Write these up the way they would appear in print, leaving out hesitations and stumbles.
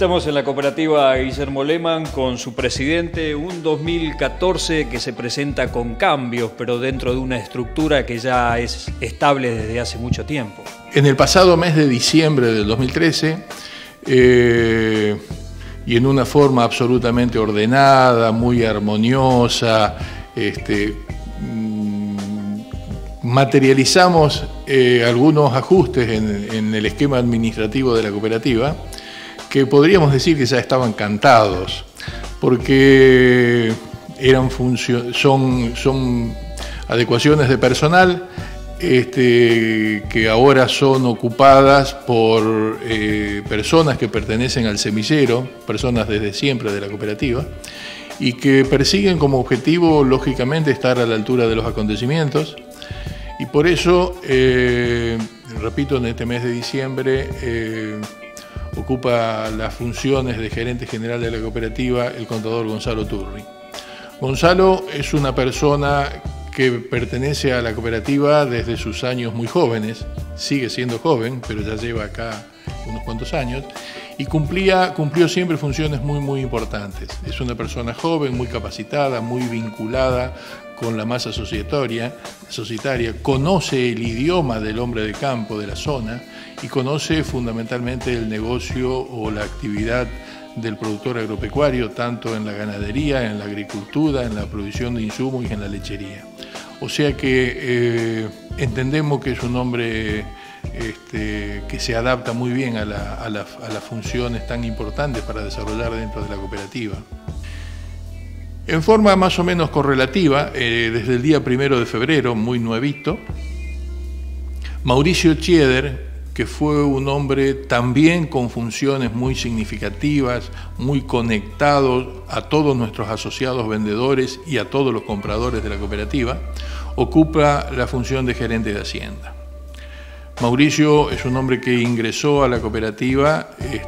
Estamos en la cooperativa Guillermo Lehmann con su presidente, un 2014 que se presenta con cambios, pero dentro de una estructura que ya es estable desde hace mucho tiempo. En el pasado mes de diciembre del 2013, y en una forma absolutamente ordenada, muy armoniosa, materializamos algunos ajustes en el esquema administrativo de la cooperativa, que podríamos decir que ya estaban cantados, porque son adecuaciones de personal que ahora son ocupadas por personas que pertenecen al semillero, personas desde siempre de la cooperativa, y que persiguen como objetivo, lógicamente, estar a la altura de los acontecimientos. Y por eso, repito, en este mes de diciembre ocupa las funciones de gerente general de la cooperativa el contador Gonzalo Turri. Gonzalo es una persona que pertenece a la cooperativa desde sus años muy jóvenes, sigue siendo joven, pero ya lleva acá unos cuantos años, y cumplió siempre funciones muy importantes. Es una persona joven, muy capacitada, muy vinculada con la masa societaria, conoce el idioma del hombre de campo de la zona y conoce fundamentalmente el negocio o la actividad del productor agropecuario, tanto en la ganadería, en la agricultura, en la provisión de insumos y en la lechería. O sea que entendemos que es un hombre que se adapta muy bien a las funciones tan importantes para desarrollar dentro de la cooperativa. En forma más o menos correlativa, desde el día 1 de febrero, muy nuevito, Mauricio Chieder, que fue un hombre también con funciones muy significativas, muy conectado a todos nuestros asociados vendedores y a todos los compradores de la cooperativa, ocupa la función de gerente de Hacienda. Mauricio es un hombre que ingresó a la cooperativa,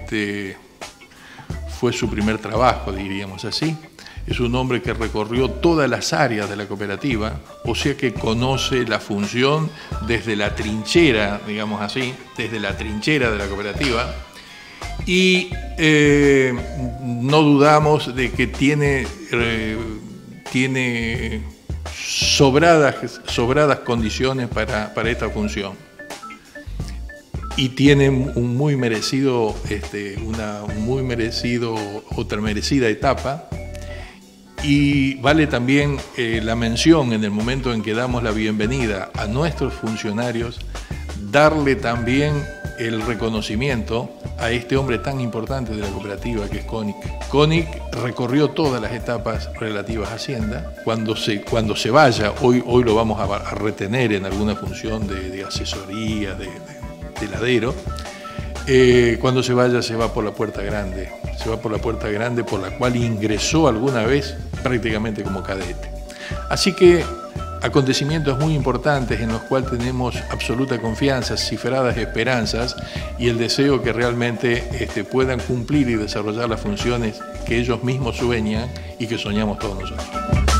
fue su primer trabajo, diríamos así. Es un hombre que recorrió todas las áreas de la cooperativa, o sea que conoce la función desde la trinchera, digamos así, desde la trinchera de la cooperativa, y no dudamos de que tiene sobradas condiciones para esta función. Y tiene otra merecida etapa. Y vale también la mención en el momento en que damos la bienvenida a nuestros funcionarios, darle también el reconocimiento a este hombre tan importante de la cooperativa que es Koenig. Koenig recorrió todas las etapas relativas a Hacienda. Cuando se vaya, hoy lo vamos a retener en alguna función de asesoría, de heladero. Cuando se vaya, se va por la puerta grande. Se va por la puerta grande por la cual ingresó alguna vez prácticamente como cadete. Así que acontecimientos muy importantes en los cuales tenemos absoluta confianza, cifradas esperanzas y el deseo que realmente puedan cumplir y desarrollar las funciones que ellos mismos sueñan y que soñamos todos nosotros.